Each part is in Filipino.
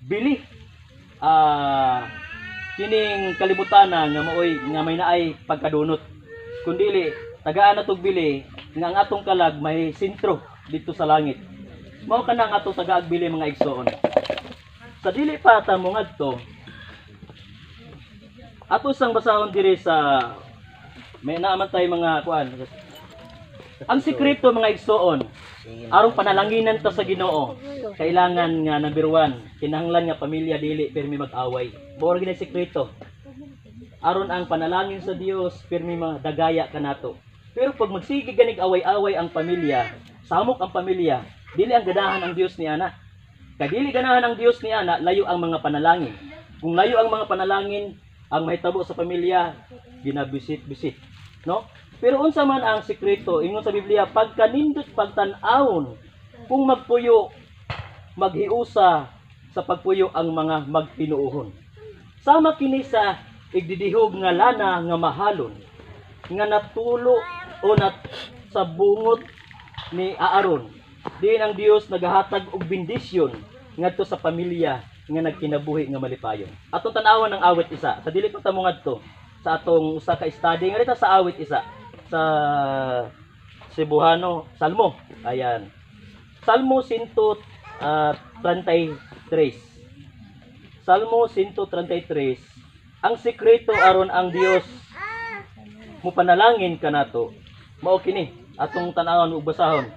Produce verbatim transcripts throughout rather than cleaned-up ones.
bili ah kining kalibutana nga maoy nga may naay pagkadunot, kundili tagaan natog bili nga ang atong kalag may sentro dito sa langit. Mao kana ang atong tagaag bili mga igsoon. Sa dili pa ta mo ngadto, ato sang basahon diri sa may naaman tay mga kuan. Ang sikreto mga igsoon, aron panalanginan ta sa Ginoo, kailangan nga number one, kinahanglan nga pamilya dili pirmi mag-away. Mao gid sikreto. Aron ang panalangin sa Dios pirmi madagaya kanato. Pero pag magsige ganig away-away ang pamilya, samok ang pamilya, dili ang ganahan ang Dios ni ana. Kay dili ganahan ang Dios ni ana, layo ang mga panalangin. Kung layo ang mga panalangin, ang mahitabo sa pamilya ginabisit-bisit, no? Pero unsa man ang sikreto ingon sa Biblia, pagkanindot pagtan-awon, kung magpuyo maghiusa sa pagpuyo ang mga magtinuohon. Sama kini sa igdidihog nga lana nga mahalon nga natulo o nat sa bungot ni Aaron. Diin ang Dios nagahatag og bendisyon ngadto sa pamilya nga nagkinabuhi nga malipayon. Atong tan-awon ang awit isa. Sa dili pa ta mo ngadto sa atong usa ka study nga dito sa awit isa sa Cebuano, Salmo. Ayan. Salmo one thirty-three. Salmo one thirty-three. Ang sikreto aron ang Dios mo panalangin kanato. Mao kini atong tan-awon ug basahon.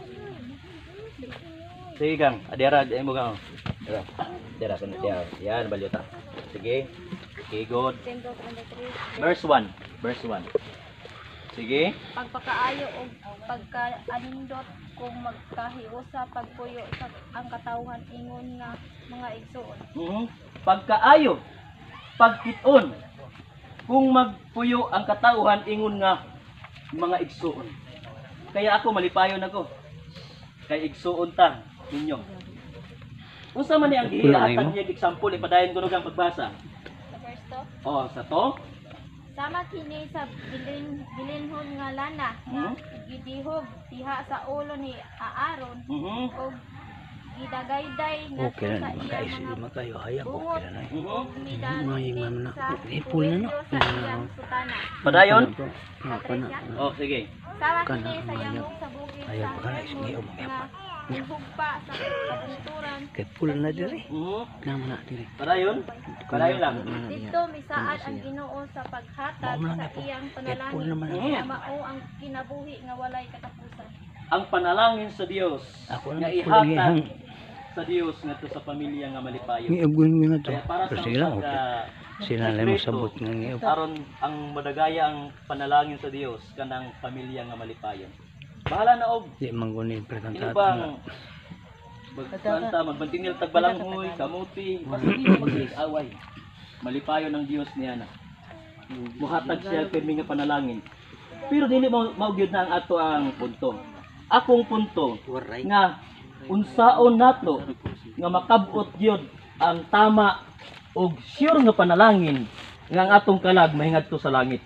Sige gang, adira mo gang. Dira. Dira kan dia. Yan balyota. Sige. Okay, good. Verse one. Verse one. Sige. Pagpakaayo o pagkaanindot kung magkahiusa pagpuyo sa ang katawhan ingon nga mga igsoon. Mhm. Pagkaayo, pagkit-on kung magpuyo ang katawhan ingon nga mga igsoon. Kaya ako malipayon ako. Kay igsoon ta ninyo. Unsa man ni ang gihatag niya example ipadayon ko ang pagbasa. Sa verse two. Oh, sa to. Sama kini sa bilin bilinhon nga lana nga gidihog diha sa ulo ni Aaron Mhm. og gidagayday nga Okay na sa naman iya guys, mga lima kayo, hayang bungot okay na na. Mhm. ug midaninig Mga na, sa ipul na no. kuwelyo sa iyang sutana. Padayon? Apa na? Oh, sige. Sama Kana, kini sa ayaw. yamong sa bukid Ayaw sa pa kana, sige, Hermon umaya nga ihugpa sa kabunturan. Kay pul na diri. Mhm. Nama na diri. Padayon? Padayon lang. Dito misaad ang Ginoo sa paghatag Mao man sa na po. iyang Kay pul panalangin naman. Mhm. nga mao ang kinabuhi nga walay katapusan. Ang panalangin sa Dios Ako nga na ihatag sa Dios ngadto sa pamilya nga malipayon. Ni abgun mi nga to. Kaya para sa Pero sige lang okay. pagka- Sila lang mo sabot nga nga. aron ang madagaya ang panalangin sa Dios kanang pamilya nga malipayon. Bahala na og Di manggunin ini presentado. bang magkanta magbantingil tagbalanghoy kamuti basta di mag-away. Malipayon ang Dios niya na. Muhatag siya pirmi nga panalangin. Pero dili mo maugyod na ang ato ang punto. Akong punto nga unsaon nato nga makabot gyud ang tama og sure nga panalangin nga ang atong kalag mahingadto sa langit.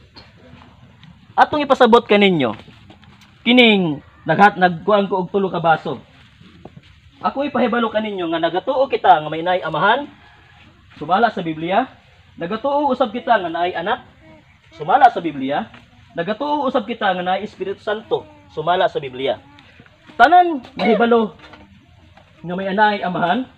Atong ipasabot kaninyo kining naghat nagkuan ko og tulo ka baso. Ako ipahibalo kaninyo nga nagatuo kita nga may naay amahan, sumala sa Biblia. Nagatuo usab kita nga naay anak, sumala sa Biblia. Nagatuo usab kita nga naay Espiritu Santo, sumala sa Biblia. Tanan mahibalo nga may naay amahan,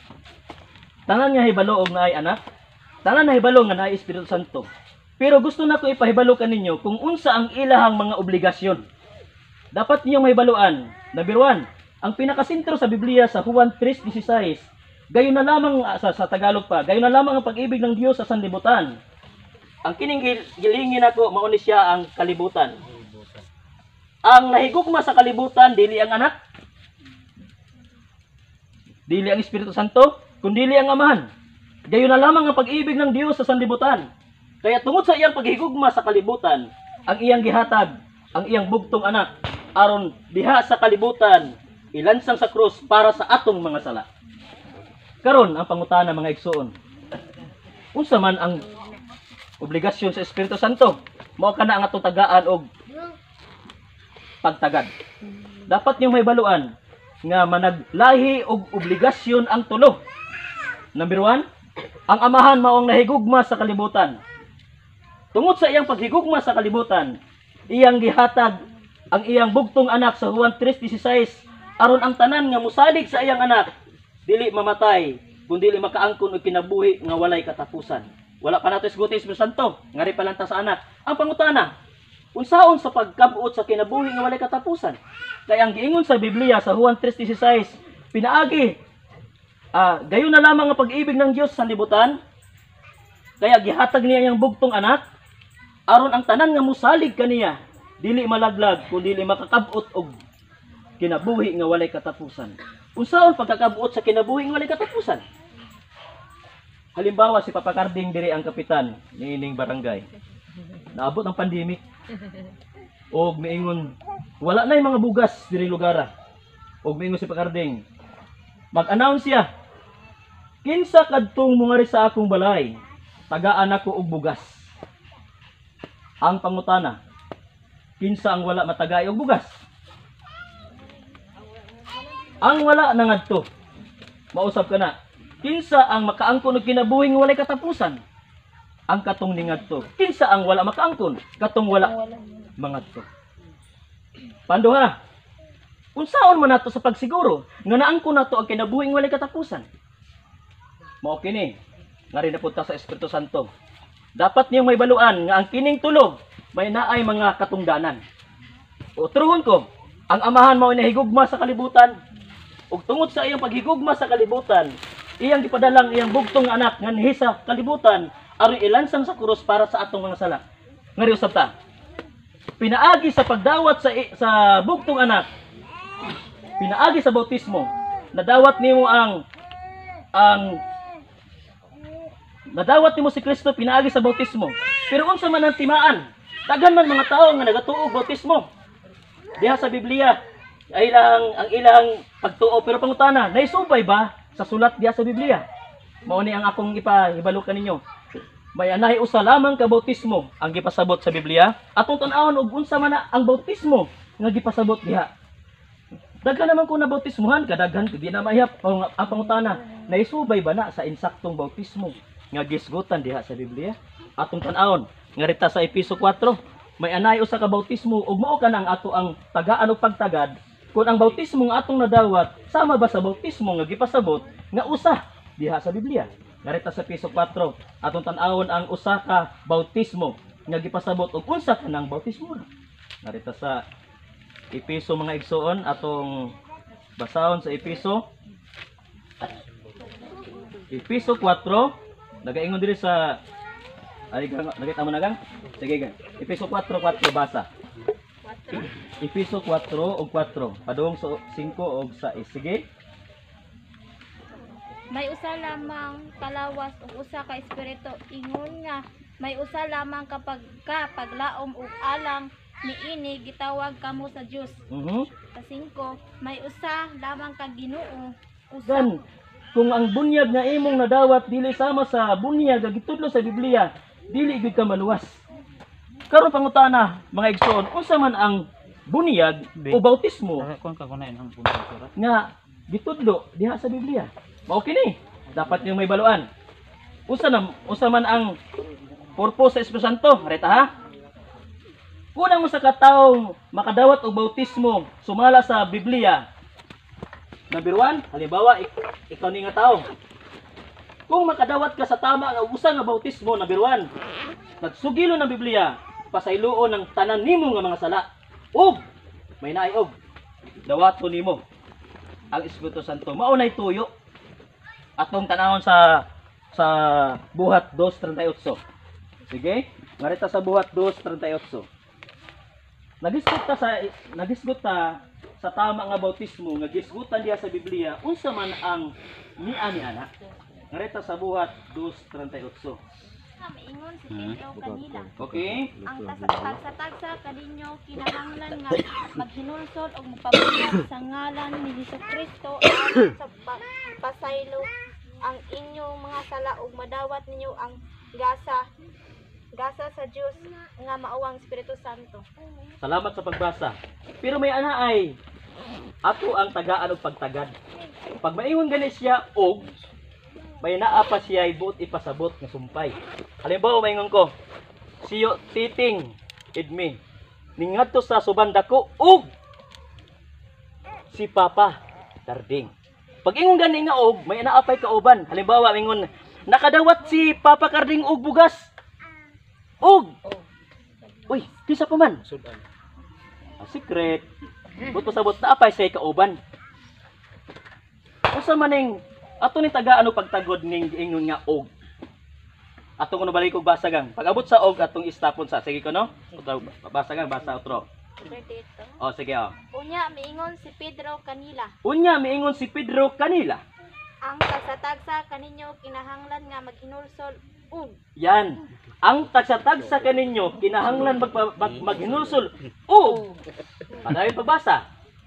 tanan nga hibalo og naay anak, tanan na hibalo nga naay Espiritu Santo. Pero gusto nako ipahibalo kaninyo kung unsa ang ilahang mga obligasyon. Dapat niyo mahibaluan. Number one, ang pinakasentro sa Biblia sa Juan three sixteen, gayon na lamang sa, sa Tagalog pa, gayon na lamang ang pag-ibig ng Dios sa sanlibutan. Ang kining gilingin ako, mao ni siya ang kalibutan. Ang nahigugma sa kalibutan dili ang anak, dili ang Espiritu Santo, kundi dili ang amahan. Gayon na lamang ang pag-ibig ng Dios sa sanlibutan. Kaya tungod sa iyang paghigugma sa kalibutan, ang iyang gihatag, ang iyang bugtong anak, aron diha sa kalibutan, ilansang sa krus para sa atong mga sala. Karon ang pangutana mga igsoon. Unsa man ang obligasyon sa Espiritu Santo? Mao kana ang atong tagaan og pagtagad. Dapat niyo mahibaluan nga managlahi og obligasyon ang tulo. Number one, ang amahan maong nahigugma sa kalibutan. Tungod sa iyang paghigugma sa kalibutan, iyang gihatag ang iyang bugtong anak sa Juan three sixteen aron ang tanan nga musalig sa iyang anak dili mamatay kundi dili makaangkon og kinabuhi nga walay katapusan. Wala pa nato isguti Espiritu Santo, ngari pa lang ta sa anak. Ang pangutana, unsaon sa pagkabuot sa kinabuhi nga walay katapusan? Kaya ang giingon sa Biblia sa Juan three sixteen, pinaagi ah gayon na lamang ang pag-ibig ng Dios sa libutan. Kaya gihatag niya iyang bugtong anak aron ang tanan nga musalig kaniya dili malaglag kundi dili makakabot og kinabuhi nga walay katapusan. Unsaon pagkakabuot sa kinabuhi nga walay katapusan? Halimbawa si Papa Carding diri ang kapitan niining barangay. Naabot ang pandemic. Og miingon wala na yung mga bugas diri lugar. Og miingon si Papa Carding mag-announce siya. Kinsa kadtong mungari sa akong balay, tagaan ako og bugas. Ang pangutana, kinsa ang wala matagay og bugas? Ang wala na ngadto. Mausap ka na. Kinsa ang makaangkon og kinabuhing walay katapusan? Ang katong ningadto. Kinsa ang wala makaangkon? Katong wala mangadto. Panduha. Unsaon man nato sa pagsiguro nga naangkon nato ang kinabuhing walay katapusan? Mao kini. Ngari na punta sa Espiritu Santo. Dapat niyong may baluan nga ang kining tulo may naay mga katungdanan. O truhon ko, ang amahan mao nahigugma sa kalibutan ug tungod sa iyang paghigugma sa kalibutan, iyang gipadalang iyang bugtong anak nga nihi sa kalibutan aron ilansang sa krus para sa atong mga sala. Ngari usab ta. Pinaagi sa pagdawat sa sa bugtong anak. Pinaagi sa bautismo. Nadawat nimo ang ang nadawat nimo si Kristo pinaagi sa bautismo. Pero unsa man ang timaan? Daghan man mga tawo nga nagatuo og bautismo. Diha sa Biblia ay ilang ang ilang pagtuo pero pangutana, naisubay ba sa sulat diha sa Biblia? Mao ni ang akong ipahibalo kaninyo. May anahi usa lamang ka bautismo ang gipasabot sa Biblia. Atong tan-awon og unsa man na ang bautismo nga gipasabot diha. Daghan naman ko na bautismuhan, kadaghan di na mahiyap ang pangutana. Naisubay ba na sa insaktong bautismo nga gisgutan diha sa Biblia? Atong tan-awon ngarita sa Episo four, may anay usa ka bautismo ug mao kana ang ato ang tagaan ug pagtagad. Kung ang bautismo nga atong nadawat sama ba sa bautismo nga gipasabot nga usa diha sa Biblia? Ngarita sa Episo four, atong tan-awon ang usa ka bautismo nga gipasabot ug unsa kanang bautismo. Narita sa Episo mga igsoon atong basahon sa Episo Episo four, nagaingon diri sa ay nakita mo na gang? Sige gang. Episo four four basa. Episo four og four, padung sa five og six. Sige. May usa lamang kalawas ug usa ka espiritu ingon nga may usa lamang kapag ka paglaom ug alang niini gitawag kamo sa Dios. Mhm. Sa five, may usa lamang ka Ginoo. Usa Gan kung ang bunyag nga imong nadawat dili sama sa bunyag nga gitudlo sa Biblia, dili gyud ka maluwas. Karon pangutana, mga igsoon, unsa man ang bunyag o bautismo Kung ka kunain ang punto nga gitudlo diha sa Biblia? Mao kini, dapat niyong may baluan. Usa na usa man ang purpose sa Espiritu Santo, reta ha? Kunang usa ka tawo makadawat og bautismo sumala sa Biblia. Number one, halimbawa ik ikaw ni nga tawo. Kung makadawat ka sa tama nga usa nga bautismo, number one, nagsugilo ng Biblia, pasayloon ng tanan nimo nga mga sala. Og may naay og dawato nimo ang Espiritu Santo. Mao nay tuyo. Atong tanawon sa sa buhat two thirty-eight. Sige? Ngarita sa buhat two thirty-eight. Nagisgot ta sa nagisgot ta sa tama nga bautismo nga gisgutan diha sa Biblia unsa man ang niya ni anak. Ngarita sa buhat two thirty-eight. nga maingon si Pedro kanila. Okay? Ang tagsa-tagsa kaninyo kinahanglan nga maghinulsol og magpabunyag sa ngalan ni Jesucristo aron sa pa- pasaylo ang inyong mga sala ug madawat ninyo ang gasa gasa sa Dios nga maawang Espiritu Santo. Salamat sa pagbasa. Pero may ana ay ato ang tagaan og pagtagad. Pag maingon gani siya og may naa pa siya buot ipasabot nga sumpay. Halimbawa maingon ko, siyo titing idmi ningadto sa suban dako ug si Papa Karding. Pag ingon gani nga og may naa pay kauban. Halimbawa maingon nakadawat si Papa Karding og bugas. Og uy, kisa pa man. Ah, secret. Buot pasabot na apay say kauban. Usa maning ato ni taga ano pagtagod ning ingon nga og. Ato kuno balik og basagang. Pag abot sa og atong istapon sa sige ko no. Utro basagang basa utro. Dito. Oh sige oh. Unya miingon si Pedro kanila. Unya miingon si Pedro kanila. Ang tagsa-tagsa kaninyo kinahanglan nga maghinulsol ug Yan. Ang tagsa-tagsa kaninyo kinahanglan mag, mag maghinulsol og. Padayong pagbasa.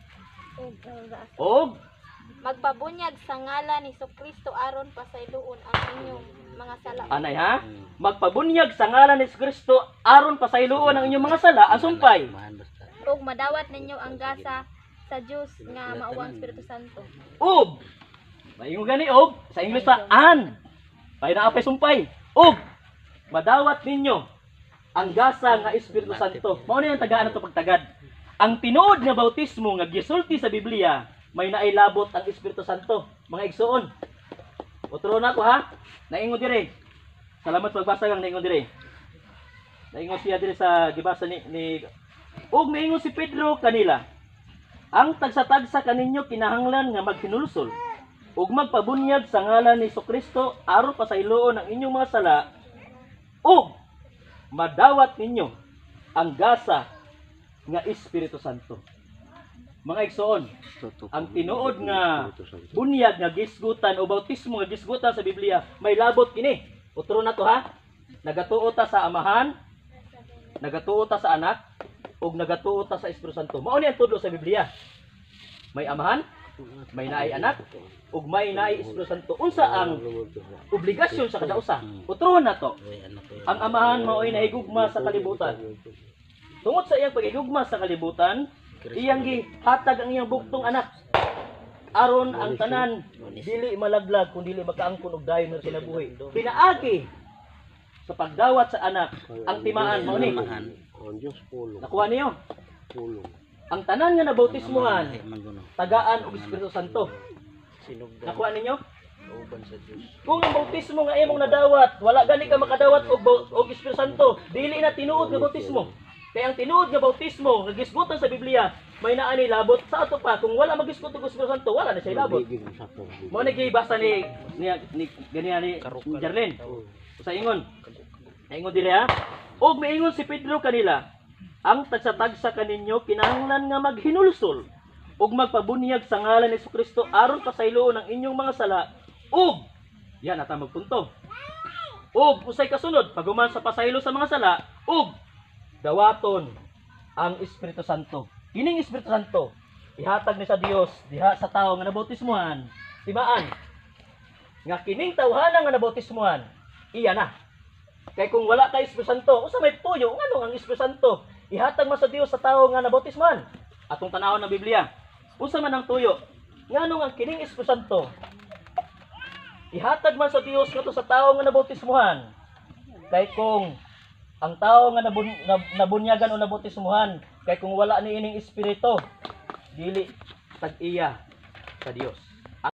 Og magpabunyag sa ngalan ni Jesucristo aron pasayloon ang inyong mga sala. anay ha? Magpabunyag sa ngalan ni Kristo aron pasayloon ang inyong mga sala ang sumpay. Ug madawat ninyo ang gasa sa Dios nga mao ang Espiritu Santo. Og maingon gani og sa English pa an. Pay na apay sumpay. Og madawat ninyo ang gasa nga Espiritu Santo. Mao ni ang tagaan nato pagtagad. Ang tinuod nga bautismo nga gisulti sa Biblia may nailabot ang Espiritu Santo. Mga igsoon. Utro na ko ha. Naingon dire. Salamat sa pagbasa lang naingon dire. Naingon siya dire sa gibasa ni, ni ug miingon si Pedro kanila. Ang tagsa-tagsa kaninyo kinahanglan nga maghinulsol ug magpabunyag sa ngalan ni Jesucristo aron pasayloon ang inyong mga sala ug madawat ninyo ang gasa nga Espiritu Santo. Mga igsoon, ang tinuod nga bunyag nga gisgutan o bautismo nga gisgutan sa Biblia may labot kini. Utro na to ha. Nagatuo ta sa Amahan, nagatuo ta sa Anak, ug nagatuo ta sa Espiritu Santo. Mao ni ang tudlo sa Biblia. May Amahan, may naay Anak, ug may naay Espiritu Santo. Unsa ang obligasyon sa kada usa? Utro na to. Ang Amahan mao'y nahigugma sa kalibutan. Tungod sa iyang pagigugma sa kalibutan, iyang gihatag ang iyang buktong anak aron ang tanan dili malaglag kun dili makaangkon og dayon nga kinabuhi. Pinaagi sa pagdawat sa anak ang timaan mao ni. Nakuha niyo? Ang tanan nga nabautismuhan tagaan og Espiritu Santo. Nakuha ninyo? Kung ang bautismo nga imong nadawat, wala gani ka makadawat og og Espiritu Santo, dili na tinuod nga bautismo. Kaya ang tinuod nga bautismo nga gisgutan sa Biblia may naa ni labot sa ato pa kung wala magisgot og Espiritu Santo wala na siya labot. Mo ni gibasa ni ni, ni ganiya ni Jarlene. Sa ingon. Ingon dire ha. Og miingon si Pedro kanila, ang tagsa-tagsa kaninyo kinahanglan nga maghinulsol ug magpabunyag sa ngalan ni Jesucristo aron pasayloon ang inyong mga sala ug yan ata magpunto. Ug usay kasunod paguman sa pasaylo sa mga sala ug dawaton ang Espiritu Santo. Kining Espiritu Santo ihatag ni sa Dios diha sa tawo nga nabautismuhan. Timaan nga kining tawhana nga nabautismuhan iya na. Kay kung wala kay Espiritu Santo, usa may puyo ngano ang Espiritu Santo ihatag man sa Dios sa tawo nga nabautismuhan. Atong tanawon ng Biblia. Usa man ang tuyo ngano ang kining Espiritu Santo ihatag man sa Dios ngadto sa tawo nga nabautismuhan. Kay kung ang tao nga nabun, nab, nabunyagan o nabautismuhan kay kung wala ni ining espiritu dili tag-iya sa Dios.